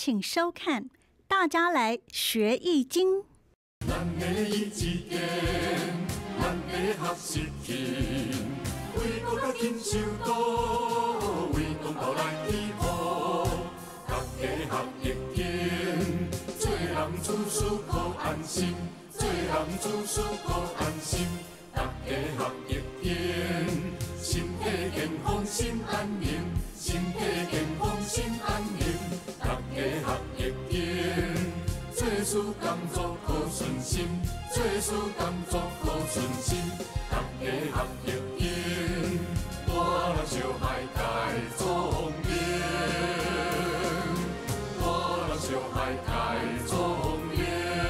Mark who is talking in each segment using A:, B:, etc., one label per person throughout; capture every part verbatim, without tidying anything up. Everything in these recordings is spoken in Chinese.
A: 请收看《大家来学易经》。
B: 咱的意志坚，咱的学习勤，为国家亲手刀，为同胞来祈福。大家学易经，做人处事可安心，做人处事可安心。大家学易经，身体健康心安宁，身体健康心安宁。大家学易经，做事工作可顺心，做事工作可顺心。大家学易经，大人小孩开聪明，大人小孩开聪明。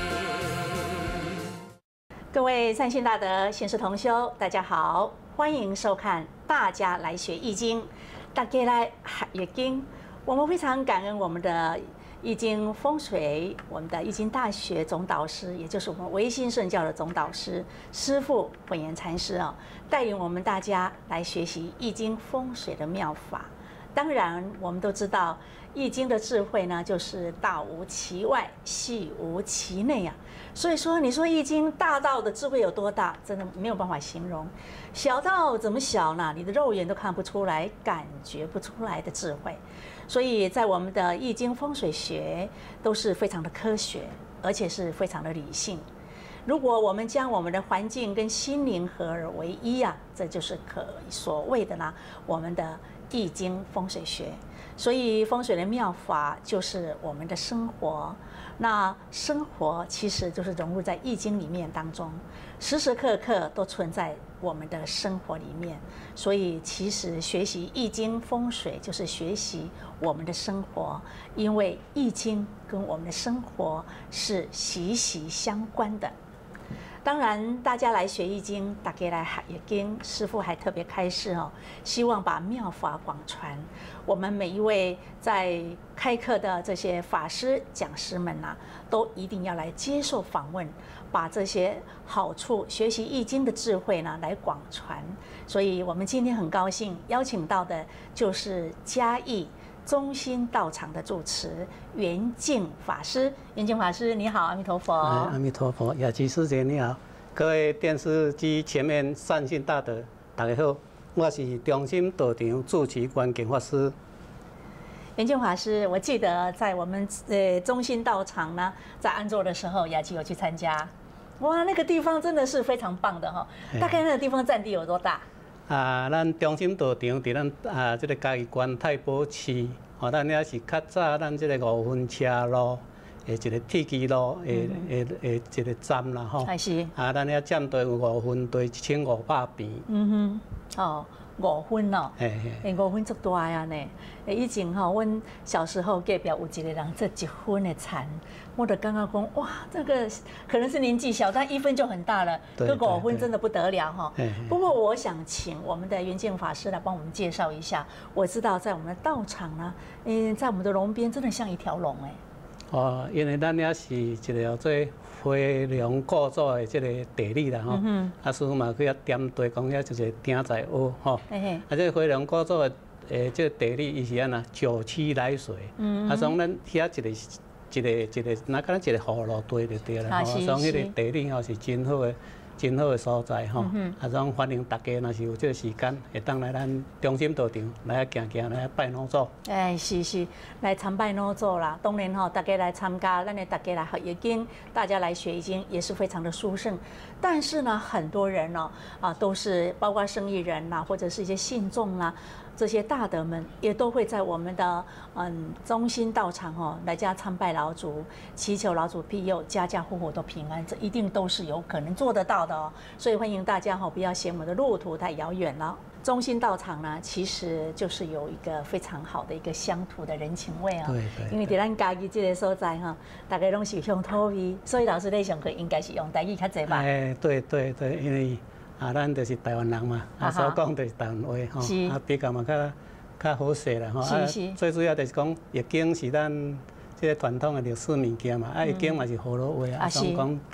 C: 各位善信大德、贤士同修，大家好，欢迎收看《大家来学易经》，大家来学易经。我们非常感恩我们的易经风水，我们的易经大学总导师，也就是我们维新圣教的总导师师父本源禅师哦，带领我们大家来学习易经风水的妙法。当然，我们都知道易经的智慧呢，就是大无其外，细无其内啊。所以说，你说易经大道的智慧有多大，真的没有办法形容。小到怎么小呢？你的肉眼都看不出来，感觉不出来的智慧。所以在我们的易经风水学都是非常的科学，而且是非常的理性。如果我们将我们的环境跟心灵合而为一啊，这就是可所谓的呢，我们的易经风水学。所以风水的妙法就是我们的生活，那生活其实就是融入在易经里面当中，时时刻刻都存在我们的生活里面。所以其实学习易经风水就是学习我们的生活，因为易经跟我们的生活是息息相关的。当然，大家来学易经，大家来学易经，师父还特别开示哦，希望把妙法广传。我们每一位在开课的这些法师、讲师们呐、啊，都一定要来接受访问，把这些好处、学习易经的智慧呢来广传。所以我们今天很高兴邀请到的就是嘉义中心道场的住持圆净法师。圆净法师，你好，阿弥陀佛。
D: 阿弥陀佛，雅琪师姐你好，各位电视机前面善信大德，大家好，我是中心道场住持圆净法师。
C: 圆净法师，我记得在我们呃中心道场呢，在安座的时候，雅琪有去参加。哇，那个地方真的是非常棒的哈、哦。大概那个地方占地有多大？
D: 啊，咱中心道场伫咱啊这个嘉义县太保市，吼，咱遐是较早咱这个五分车路的一个铁基路的的的一个站啦，吼。
C: 是。
D: 啊，咱遐占地有五分地一千五百平。嗯
C: 哼，哦。五分哦，诶，五分足大呀呢！诶，以前吼，阮小时候隔壁有一个人做一分的田，我就刚刚讲，哇，这个可能是年纪小，但一分就很大了。这五分真的不得了哈。不过我想请我们的圆净法师来帮我们介绍一下。我知道在我们的道场呢，嗯，在我们的龙边真的像一条龙哎。哦，
D: 因为咱遐是一个叫做飞龙古祖的这个地理啦吼，啊，师傅嘛去遐点地讲遐就是鼎在屋吼，啊，这个飞龙古祖的诶，这个地理伊是安那九曲来水，啊，所以咱遐一个一个一个，那敢若一个河路地就对啦，吼，所以迄个地理吼是真好的。真好的所在吼，啊，种欢迎大家，若是有这个时间，会当来咱中心道场来行行来拜老祖。哎，
C: 是是，来参拜老祖啦。当然吼，大家来参加，咱的大家来学易经，大家来学易经也是非常的殊胜。但是呢，很多人哦，啊，都是包括生意人呐，或者是一些信众啦。这些大德们也都会在我们的嗯中心道场哦来家参拜老祖，祈求老祖庇佑，家家户户都平安，这一定都是有可能做得到的哦。所以欢迎大家哈、哦，不要嫌我们的路途太遥远了。中心道场呢，其实就是有一个非常好的一个乡土的人情味啊、哦。对对。因为在咱家己这个所在哈，大家拢是用土味，所以老师在上课应该是用台语较济吧？
D: 哎，对对对，因为。啊，咱就是台湾人嘛，啊，所讲就是台湾话吼，啊，比较嘛较较好势啦吼。啊，最主要就是讲易经是咱这个传统的历史物件嘛，啊，易经嘛是葫芦话，啊，所讲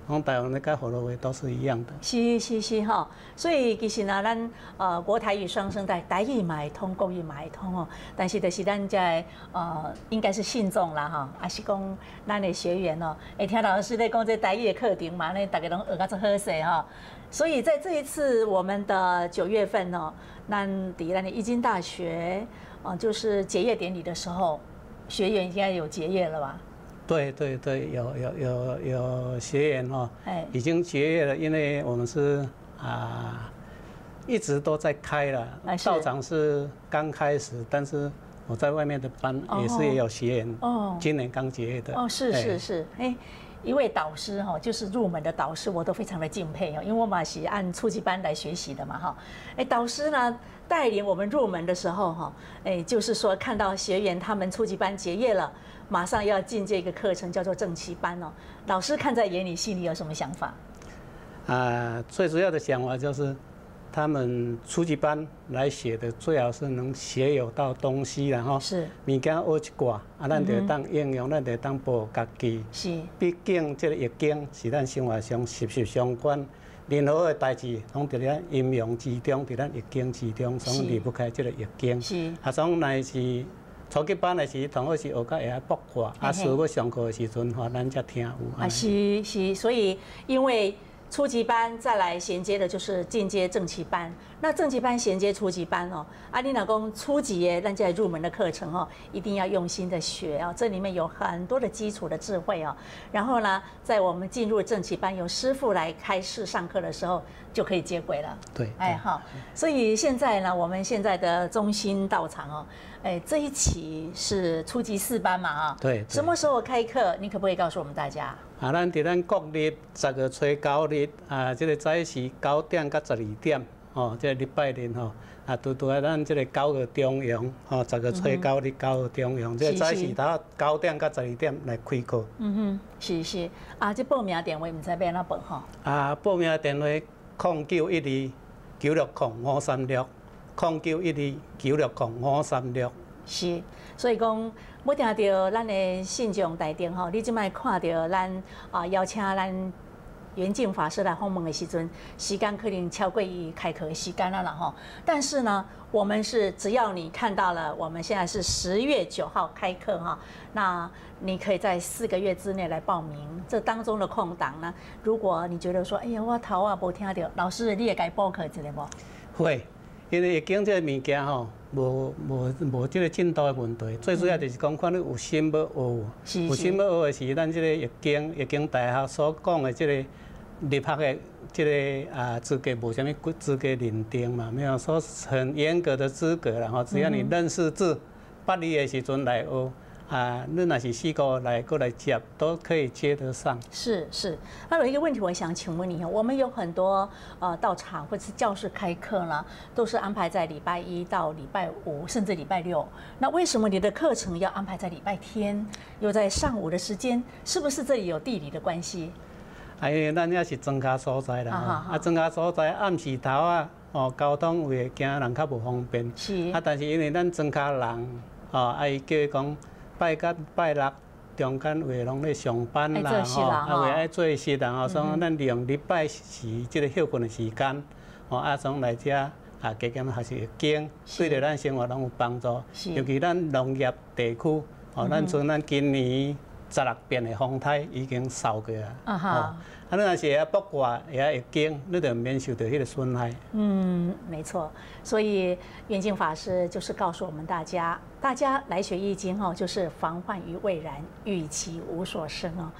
D: 讲台湾的跟河洛话都是一样的。
C: 是是是哈，所以其实呢，咱呃国台语双声带，台语嘛会通，国语嘛会通哦。但是就是咱在呃应该是信众啦哈，还是讲咱的学员哦，会听老师在讲这台语的课程嘛，那大家拢学到足好势哈。所以在这一次我们的九月份哦，咱伫咱的义经大学，呃就是结业典礼的时候，学员应该有结业了吧？
D: 对对对，有有有有学员哈，已经结业了，因为我们是啊一直都在开了，道场是刚开始，但是我在外面的班也是也有学员，哦，今年刚结业的。
C: 哦，是是是，哎，一位导师哈，就是入门的导师，我都非常的敬佩哦，因为我嘛是按初级班来学习的嘛哈，哎，导师呢带领我们入门的时候哈，哎，就是说看到学员他们初级班结业了。马上要进这个课程，叫做正期班哦。老师看在眼里，心里有什么想法？
D: 啊，最主要的想法就是，他们初级班来学的，最好是能学有到东西啦吼。是。物件学一寡，啊，咱就当应用，咱就当保护家己。是。毕竟这个易经是咱生活上息息相关，任何的代志，拢伫咱阴阳之中，伫咱易经之中，总离不开这个易经。是。啊，总乃是。初级班的时，同学是学到会晓卜卦，啊，师要上课的时阵，吼，咱才听有。
C: 啊，是是，所以因为初级班再来衔接的就是进阶正期班，那正期班衔接初级班哦。啊，你老公初级耶，咱在入门的课程哦，一定要用心的学哦，这里面有很多的基础的智慧哦。然后呢，在我们进入正期班，有师傅来开示上课的时候，就可以接轨了。
D: 对，
C: 哎好，所以现在呢，我们现在的中心道场哦。哎，这一期是初级四班嘛啊？
D: 对。
C: 什么时候开课？你可不可以告诉我们大家？
D: 啊，咱伫咱国历十月初九日啊，这个早时九点到十二点，哦，这个礼拜日吼，啊，拄拄在咱这个九月中央，吼，十月初九日九月中央，这个早时到九点到十二点来开课。嗯哼，
C: 是是。啊，这报名电话唔知要安怎报吼？
D: 啊，报名电话零九一二九六零五三六。零九一二九六零五三六
C: 是，所以讲，要听到咱的信众台顶吼，你即摆看到咱啊邀请咱圆净法师来访问的时阵，时间可能超过伊开课的时间了啦吼。但是呢，我们是只要你看到了，我们现在是十月九号开课哈，那你可以在四个月之内来报名。这当中的空档呢，如果你觉得说，哎呀，我头啊无听到，老师你也该补课一下无？
D: 会。因为易经这个物件吼，无无无这个进度的问题，最主要就是讲看你有心要学，有心要学的是咱这个易经易经大学所讲的这个入学的这个啊资格无啥物资格认定嘛，没有说很严格的资格啦吼，只要你认识字，八字的时阵来学。啊，那那是四个来过来接，都可以接得上。
C: 是是，还有一个问题，我想请问你，我们有很多呃道场或者是教室开课呢，都是安排在礼拜一到礼拜五，甚至礼拜六。那为什么你的课程要安排在礼拜天，又在上午的时间？是不是这里有地理的关系？
D: 哎，因为咱也是庄家所在啦，啊，庄家所在暗时头啊，哦，交通会行人较无方便。是。啊，但是因为咱庄家人，哦，啊，伊叫伊讲。拜甲拜六中间话拢咧上班啦，吼，啊话爱做事啦，吼，所以咱利用礼拜时即个休困的时间，吼，啊，从来遮啊加减学习易经，对着咱生活拢有帮助。尤其咱农业地区，吼，咱像咱今年十六变的风台已经扫过啊，啊哈，啊，你若是会卜卦，会晓易经，你就免受到迄个损害。
C: 嗯，没错。所以圆净法师就是告诉我们大家，大家来学易经哦，就是防患于未然，欲其无所生哦。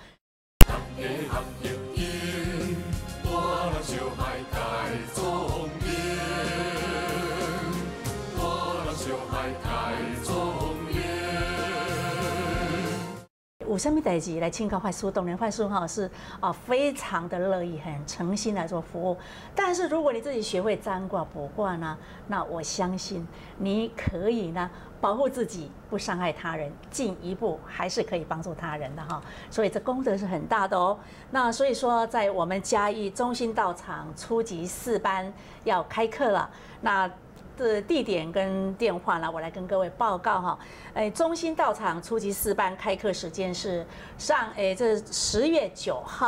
C: 有什么代志来请教法师？当然法师哈是啊，非常的乐意、很诚心来做服务。但是如果你自己学会占卦卜卦呢，那我相信你可以呢保护自己，不伤害他人，进一步还是可以帮助他人的哈。所以这功德是很大的哦。那所以说，在我们嘉义中心道场初级四班要开课了，那。的地点跟电话呢，我来跟各位报告哈。哎，中心道场初级四班开课时间是上哎这十月九号，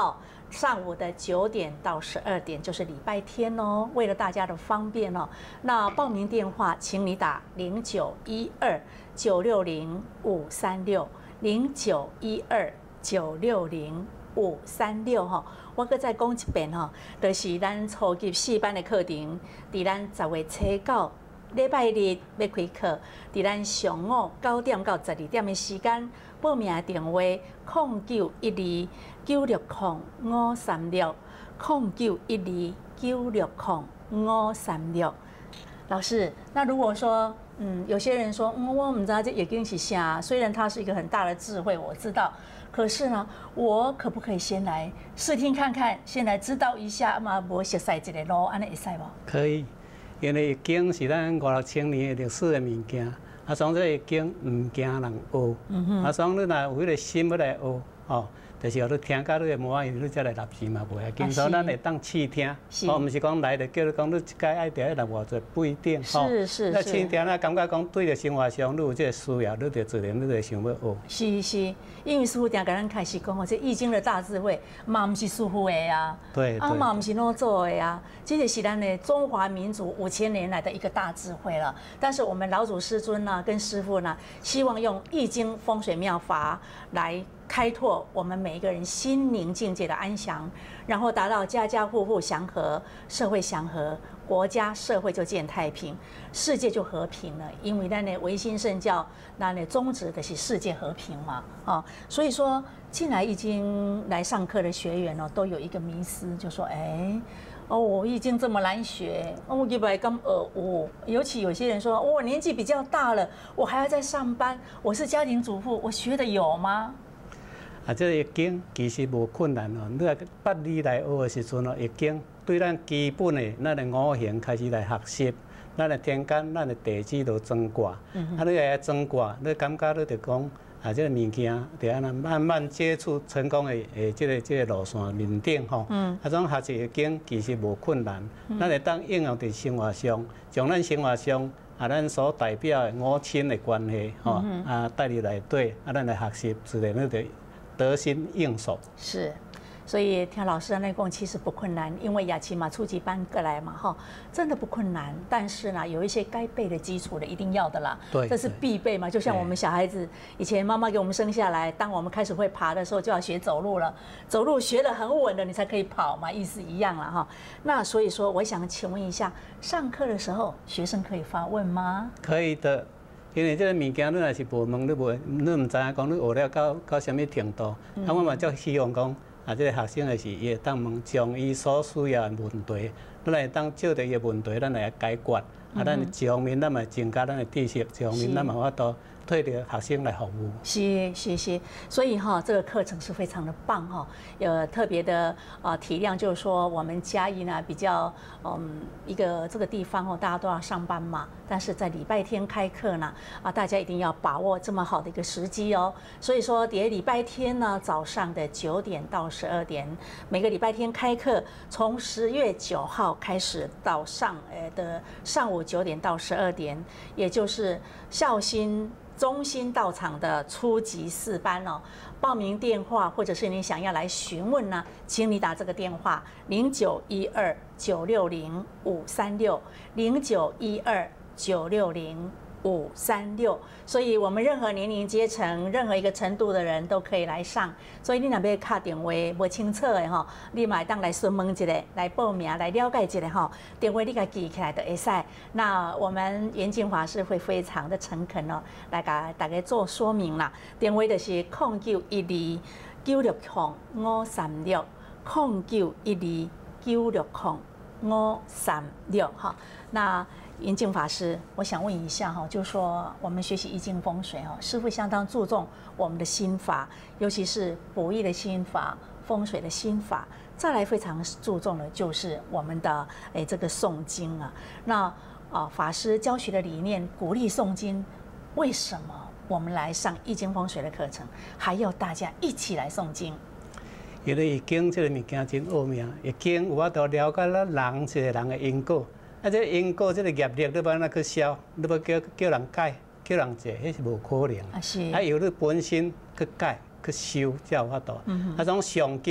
C: 上午的九点到十二点，就是礼拜天哦。为了大家的方便哦，那报名电话，请你打零九一二九六零五三六零九一二九六零五三六哈。我搁再讲一遍哈，就是咱初级四班的课程，伫咱十月初九。礼拜日要开课，伫咱上午九点到十二点的时间，报名的电话零九一二九六零五三六零九一二九六零五三六。老师，那如果说，嗯，有些人说，嗯，我唔知道这已经是啥，虽然它是一个很大的智慧，我知道，可是呢，我可不可以先来试听看看，先来知道一下嘛？无熟悉这个路，安尼会使无？
D: 可以。因为易经是咱五六千年的历史的物件，啊，所以这易经唔惊人学，啊，所以你若有迄个心要来学，吼，就是要你听到你的满意，你才来立志嘛，袂要紧。所以咱会当试听，哦，毋是讲来就叫你讲你一届爱定来偌济，不一定，吼。
C: 是是是。
D: 那试听，咱感觉讲对着生活上你有这个需要，你就自然你就想要学。
C: 是是，因为师傅定甲咱开始讲哦，这易经的大智慧，嘛毋是师傅的啊，
D: 对，
C: 啊嘛毋是哪做的啊，这个是咱的中华民族五千年来的一个大智慧了。但是我们老祖师尊呢，跟师傅呢，希望用易经风水妙法来开拓我们每一个人心灵境界的安详，然后达到家家户户祥和，社会祥和，国家社会就见太平，世界就和平了。因为咱的维新圣教，那的宗旨的是世界和平嘛，啊，所以说进来已经来上课的学员哦，都有一个迷思，就说，哎。哦，我易经这么难学，我一百咁耳污。尤其有些人说，我年纪比较大了，我还要在上班，我是家庭主妇，我学的有吗？
D: 啊，这个易经其实无困难哦。你若捌字来学的时阵哦，易经对咱基本的咱的五行开始来学习，咱的天干、咱的地支都装卦。嗯、啊，你来装卦，你感觉你就讲。啊，这个物件就安尼慢慢接触成功的诶，这个这个路线面顶吼。嗯。啊，种学习易经其实无困难，咱会当应用伫生活上，将咱生活上啊，咱所代表的五亲的关系吼，啊带入内底，啊，咱来学习，自然你就得心应手。
C: 是。所以听老师的那讲，其实不困难，因为雅琪嘛初级班过来嘛，哈，真的不困难。但是呢，有一些该背的基础的一定要的啦，
D: 对，
C: 这是必备嘛。就像我们小孩子以前妈妈给我们生下来，当我们开始会爬的时候，就要学走路了。走路学得很稳了，你才可以跑嘛，意思一样了哈。那所以说，我想请问一下，上课的时候学生可以发问吗？
D: 可以的。因为这个物件，你若是无问，你无你唔知影讲你学了到到什么程度，啊，我嘛就希望讲。啊，这个学生的是，伊会当问将伊所需要的问题，咱会当照着伊的问题，咱来解决。啊，咱上面咱嘛增加咱的知识，上面咱嘛法度对着学生来服务。
C: 是是是，所以哈，这个课程是非常的棒哈，有特别的啊体谅，就是说我们嘉义呢比较嗯一个这个地方哦，大家都要上班嘛，但是在礼拜天开课呢啊，大家一定要把握这么好的一个时机哦。所以说，底下礼拜天呢早上的九点到十二点，每个礼拜天开课，从十月九号开始到上呃的上午九点到十二点，也就是孝心。中心到场的初级四班哦，报名电话或者是你想要来询问呢，请你打这个电话零九一二九六零五三六零九一二九六零五三六，所以我们任何年龄阶层、任何一个程度的人都可以来上。所以你若要打电话不清楚的吼，你嘛当来询问一下，来报名来了解一下吼。电话你甲记起来就会使。那我们严静法师会非常的诚恳哦，来甲大家做说明啦。电话就是零九一二九六零五三六零九一二九六零五三六哈。那严静法师，我想问一下哈，就是说我们学习易经风水哈，师父相当注重我们的心法，尤其是卜易的心法、风水的心法，再来非常注重的就是我们的诶这个诵经啊。那啊法师教学的理念鼓励诵经，为什么我们来上易经风水的课程，还要大家一起来诵经？
D: 因为易经这个物件真奥妙，易经有法度了解咱人一个人的因果。啊，这因果这个业力，你要安怎去消？你要叫叫人改，叫人做，迄是无可能。
C: 啊是。
D: 啊，由你本身去改去修才有法度。嗯、啊，种上经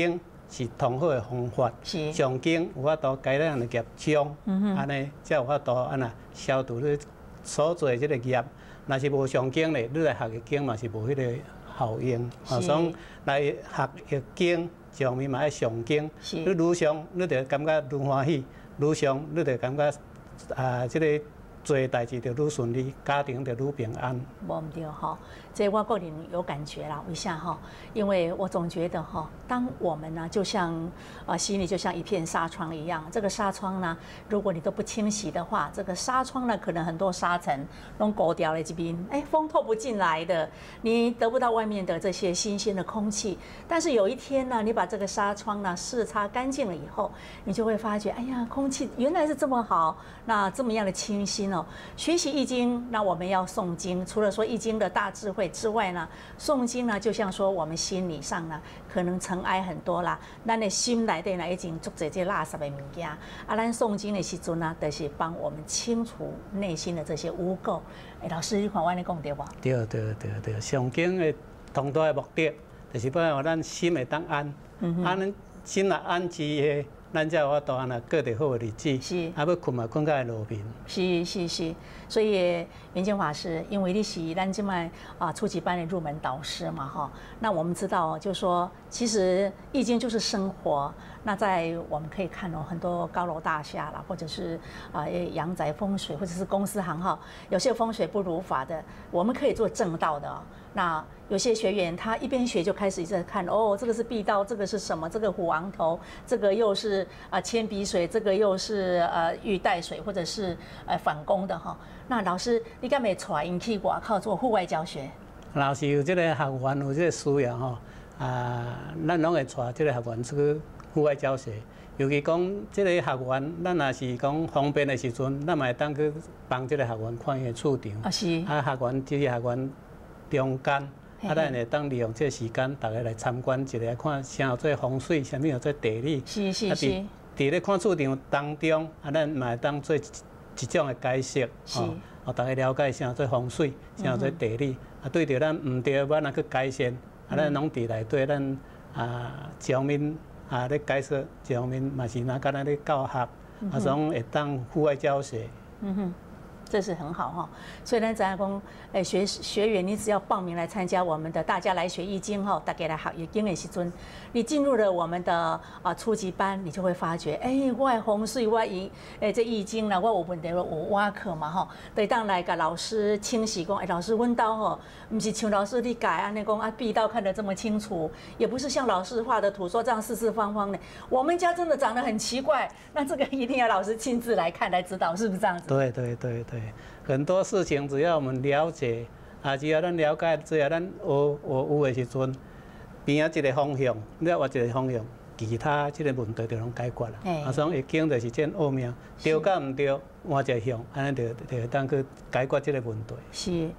D: 是同好的方法。
C: 是。
D: 上经有法度该咱的业障，安尼才有法度安那消除你所做即个业。若是无上经咧，你来学易经嘛是无迄个效用。啊，所以来学易经上面嘛爱上经。你愈上，你就感觉愈欢喜；愈上，你就感觉啊，即个。做代志就愈顺利，家庭就愈平安。
C: 无唔对吼，这我个人有感觉啦。为啥哈？因为我总觉得哈，当我们呢，就像啊，心里就像一片纱窗一样。这个纱窗呢，如果你都不清洗的话，这个纱窗呢，可能很多沙尘弄勾掉了这边，哎，风透不进来的，你得不到外面的这些新鲜的空气。但是有一天呢，你把这个纱窗呢试擦干净了以后，你就会发觉，哎呀，空气原来是这么好，那这么样的清新。学习易经，那我们要诵经。除了说易经的大智慧之外呢，诵经呢，就像说我们心理上呢，可能尘埃很多啦。咱的心内底呢，已经做这些垃圾的物件。啊，咱诵经的时阵呢，就是帮我们清除内心的这些污垢。哎，老师，你看我你讲对不？
D: 对对对对，诵经的同大的目的，就是要让咱心会当安。嗯、安心若安置的。咱才有法度安那过得好的日子，是，啊要困嘛困到路边。
C: 是是是，所以圆净法师，因为你是咱即卖啊初级班的入门导师嘛哈，那我们知道就说，其实易经就是生活。那在我们可以看哦，很多高楼大厦啦，或者是啊阳宅风水，或者是公司行号，有些风水不如法的，我们可以做正道的、哦。那有些学员他一边学就开始在看哦，这个是壁刀，这个是什么？这个虎昂头，这个又是啊铅笔水，这个又是呃玉带水，或者是呃反弓的哈。那老师，你敢没带因去外口做户外教学？
D: 若是有这个学员有这个需要吼，啊，咱拢会带这个学员出去户外教学。尤其讲这个学员，咱若是讲方便的时阵，咱嘛会当去帮这个学员看伊的厝场。啊是。啊学员这个学员中间。啊，咱会当利用这个时间，大家来参观一下，看啥叫做风水，啥物叫做地理。
C: 是是是。伫
D: 伫咧看厝场当中，啊，咱嘛会当做一一种的解释，哦，互大家了解啥叫做风水，啥叫做地理。啊，对着咱毋对，咱若去改善，啊，咱拢伫内底，咱啊，一方面啊咧解说，一方面嘛是若敢若咧教学，啊，种会当户外教学。嗯哼。
C: 这是很好哈，所以呢，咱讲，诶，学学员，你只要报名来参加我们的大家来学易经哈，大家来学易经的时阵，你进入了我们的啊初级班，你就会发觉，哎，我的风水，我易，诶，这易经啦，我有问题，我有挖课嘛哈，得当来甲老师清洗讲，哎，老师问到吼，不是像老师你改安尼讲啊，壁刀看得这么清楚，也不是像老师画的图说这样四四方方的，我们家真的长得很奇怪，那这个一定要老师亲自来看来指导，是不是这样子？
D: 对对对对。很多事情只要我们了解，啊，只要咱了解，只要咱学学有的时阵，边啊一个方向，了换一个方向，其他即个问题就拢解决啦。啊，所以易经就是真奥妙，对甲毋对，换一个向，安尼就就会当去解决即个问题。
C: 是。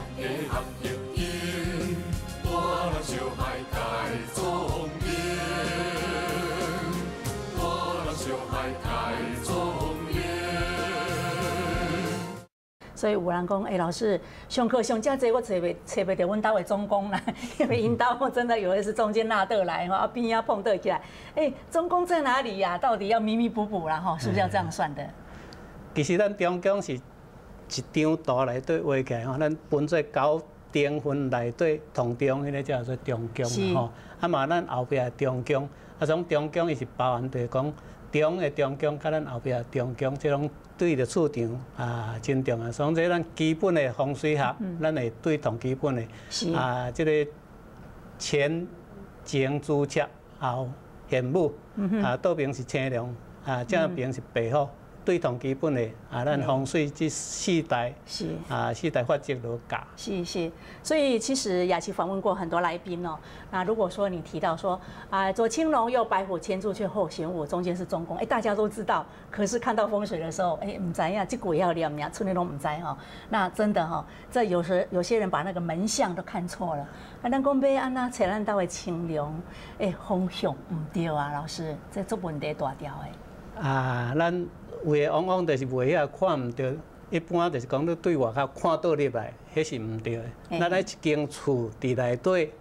C: 所以有人讲，哎、欸，老师上课上遮济，我找袂找袂到阮兜的总工啦，因为因兜真的有的是中间纳得来哈，啊边啊碰得起来，哎、欸，总工在哪里呀、啊？到底要迷迷补补啦哈，是不是要这样算的？
D: 其实咱中宫是一张图内底画起来吼，咱分做九等份内底同中迄个叫做中宫吼，啊嘛咱后壁中宫，啊种中宫伊是包含着讲中的中宫，甲咱后壁中宫，即种。对着厝场啊，真重要。所以这咱基本的风水学，嗯、咱会对同基本的啊，这个前前朱雀后玄武、嗯、啊，倒边是青龙啊，正边是白虎。对同基本的啊，咱风水这四代是啊，四代法则都教。
C: 是是，所以其实雅琪访问过很多来宾哦。那如果说你提到说啊，左青龙右白虎，前朱雀后玄武，中间是中宫，哎，大家都知道。可是看到风水的时候，哎，唔知呀，这鬼要念呀，村里拢唔知哈。那真的哈，这有时有些人把那个门相都看错了。啊，咱讲要安那找咱兜的青龙，哎，方向唔对啊，老师，这做问题大条的。
D: 啊，咱。有诶，往往就是袂遐看唔到，一般就是讲你对外口看倒入来，迄是唔对诶。咱咧一间厝伫内底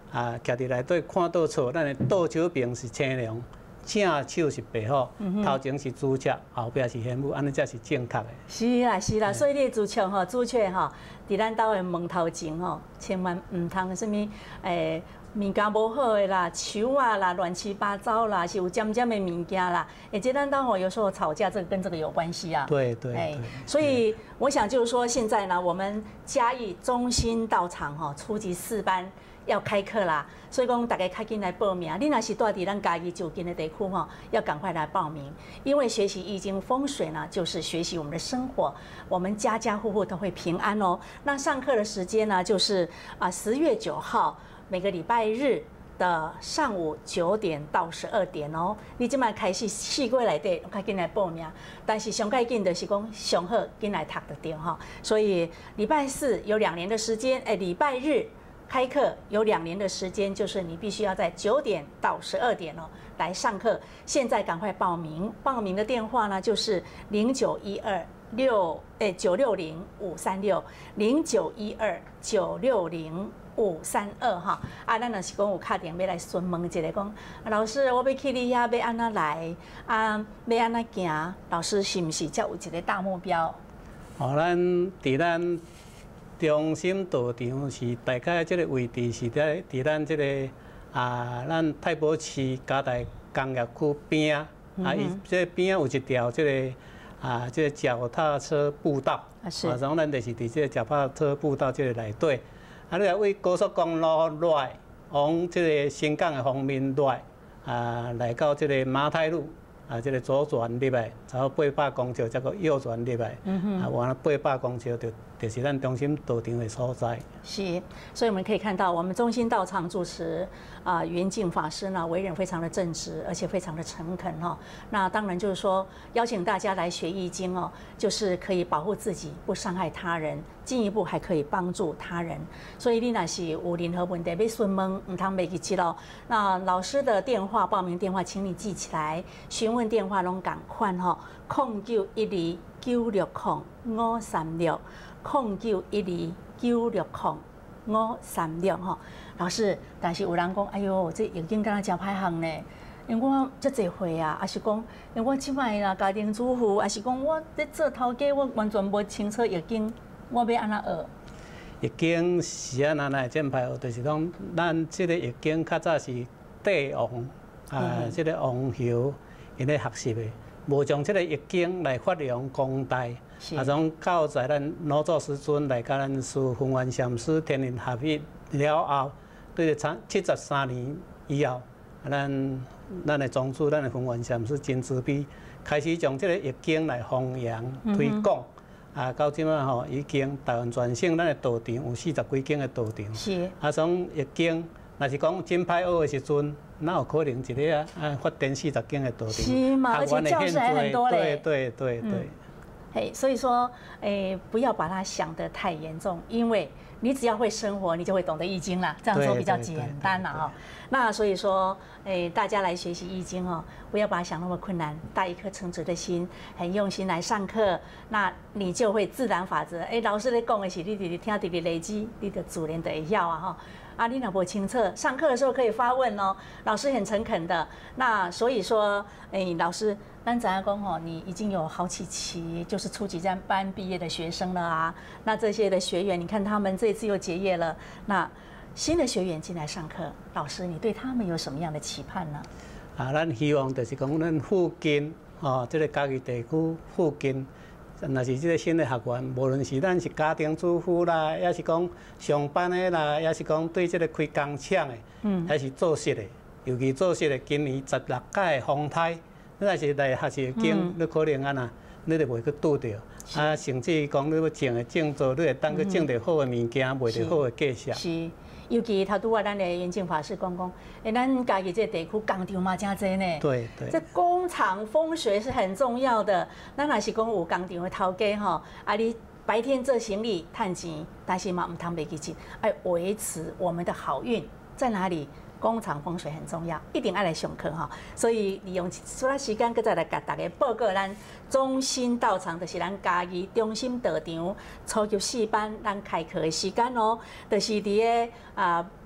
D: 啊，徛伫内底看倒错，咱的倒手边是青龙，正手是白虎，头前是朱雀，后壁是玄武，安尼才是正确的。
C: 是啦是啦，所以你的朱雀吼，朱雀吼，伫咱兜的门头前吼，千万唔通什么诶。物件无好的啦，树啊啦，乱七八糟啦，是有尖尖的物件啦。而且咱当吼有时候吵架，这个跟这个有关系啊。
D: 对对对。
C: 所以我想就是说，现在呢，我们嘉义中心道场吼，初级四班要开课啦。所以讲大家赶紧来报名。你若是住伫咱嘉义就近的地区吼，要赶快来报名，因为学习易经风水呢，就是学习我们的生活，我们家家户户都会平安哦。那上课的时间呢，就是啊十月九号。每个礼拜日的上午九点到十二点哦，你即摆开始四月内底，赶紧来报名。但是上盖紧的是讲上好紧来读得到哈。所以礼拜四有两年的时间，哎，礼拜日开课有两年的时间，就是你必须要在九点到十二点哦来上课。现在赶快报名，报名的电话呢就是零九一二六哎九六零五三六零九一二九六零。五三二哈，啊，咱若是讲有敲电要来询问一下，讲老师，我要去你遐要安怎来，啊，要安怎行？老师是毋是才有一个大目标？
D: 哦，咱伫咱中心道场是大概即个位置是伫伫咱即个啊，咱太保市嘉大工业区边啊，啊，伊即边啊有一条即个啊，即个脚踏车步道，啊，是，然后咱就是伫即个脚踏车步道即个内底。啊，你来为高速公路来，往即个新港的方面来，啊，来到即个马太路，啊，即个左转入来，然后八百公尺再个右转入来，啊，完了八百公尺就就是咱中心道场的所在。
C: 是，所以我们可以看到，我们中心道场主持啊，云静法师呢，为人非常的正直，而且非常的诚恳哈。那当然就是说，邀请大家来学易经哦，就是可以保护自己，不伤害他人，进一步还可以帮助他人。所以你若是有任何问题要询问，唔通袂记起咯。那老师的电话、报名电话，请你记起来，询问电话拢赶快哈，零九一二九六零五三六，零九一二九六零五三六哈。老师，但是有人讲，哎呦，这易经敢若真歹行呢。因为我遮济岁啊，也是讲，因为我即摆啦家庭主妇，也是讲我咧做头家，我完全无清楚易经，我要安怎学？
D: 易经是安那来正派学，就是讲咱即个易经较早是帝王啊，即个王侯因咧学习的，无将即个易经来发扬光大。啊，从到在咱老祖师尊来甲咱师弘源禅师天人合一了后，对着七十三年以后，啊，咱咱的宗主，咱的弘源禅师真慈悲，开始将即个易经来弘扬推广。啊，到即摆吼，已经台湾全省咱的道场有四十几间的道场。是。啊，从易经，若是讲真歹学的时阵，哪有可能一个啊啊发展四十间的道场？
C: 是嘛，而且教室还很多嘞。
D: 对对对对。
C: 嘿，所以说，诶，不要把它想得太严重，因为你只要会生活，你就会懂得易经啦。这样说比较简单啦哈。那所以说，诶，大家来学习易经哦，不要把它想那么困难，带一颗诚挚的心，很用心来上课，那你就会自然法则。诶，老师咧讲的是，你直直听，直直累积，你的自然就会晓啊哈。啊，你若无清楚，上课的时候可以发问哦，老师很诚恳的。那所以说，诶，老师。咱知影讲吼，你已经有好几期就是初级班毕业的学生了啊。那这些的学员，你看他们这次又结业了。那新的学员进来上课，老师你对他们有什么样的期盼呢？
D: 啊，咱希望就是讲咱附近哦，这个嘉义地区附近，若是这个新的学员，无论是咱是家庭主妇啦，也是讲上班的啦，也是讲对这个开工厂的，嗯，还是做事的，尤其做事的，今年十六届的风台。你若是来学习易经，你可能安那，你就袂去拄着。啊，甚至讲你要种的种做，你会当去种着好的物件，卖着好的价钱。
C: 是，尤其头拄啊，咱的圆净法师讲讲，诶，咱家己这地区工厂嘛真侪呢。
D: 对对。
C: 这工厂风水是很重要的。咱若是讲有工厂的头家吼，啊，你白天做生意赚钱，但是嘛唔通袂记钱，哎，维持我们的好运在哪里？工厂风水很重要，一定爱来上课哈。所以利用出来时间，搁再来甲大家报告咱中心道场，就是咱嘉义中心道场初级四班咱开课的时间哦，就是伫个啊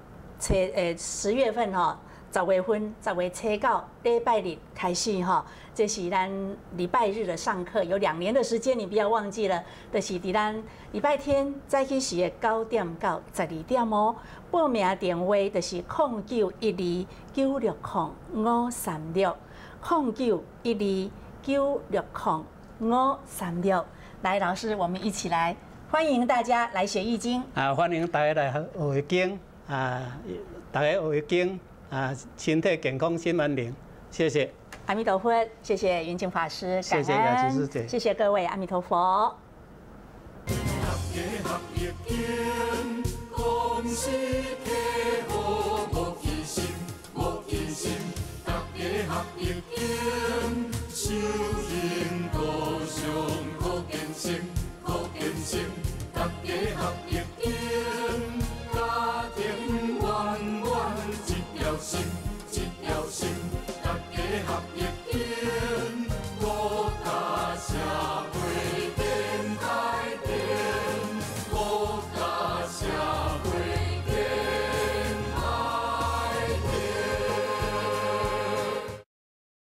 C: 初诶十月份吼，十月份十月初九礼拜日开始吼，这是咱礼拜日的上课，有两年的时间，你不要忘记了。就是伫咱礼拜天早起时的九点到十二点哦。报名电话就是零九一二九六零五三六零九一二九六零五三六。来，老师，我们一起来欢迎大家来学易经。
D: 啊，欢迎大家来学易经啊！大家学易经啊，身体健康，心安宁。谢谢。
C: 阿弥陀佛，谢谢云静法师，
D: 谢谢雅琪师姐，
C: 谢谢各位，阿弥陀佛。
B: 合家合易经，讲是。